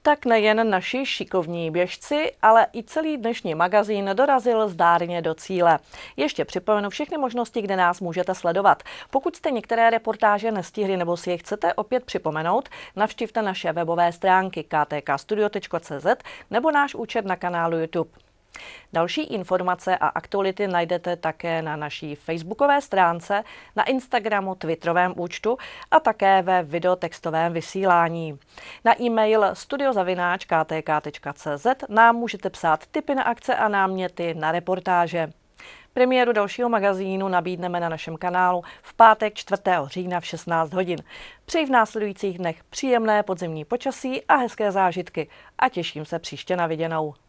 Tak nejen naši šikovní běžci, ale i celý dnešní magazín dorazil zdárně do cíle. Ještě připomenu všechny možnosti, kde nás můžete sledovat. Pokud jste některé reportáže nestihli nebo si je chcete opět připomenout, navštivte naše webové stránky ktkstudio.cz nebo náš účet na kanálu YouTube. Další informace a aktuality najdete také na naší facebookové stránce, na Instagramu, Twitterovém účtu a také ve videotextovém vysílání. Na e-mail studio@ktk.cz nám můžete psát tipy na akce a náměty na reportáže. Premiéru dalšího magazínu nabídneme na našem kanálu v pátek 4. října v 16 hodin. Přeji v následujících dnech příjemné podzimní počasí a hezké zážitky a těším se příště na viděnou.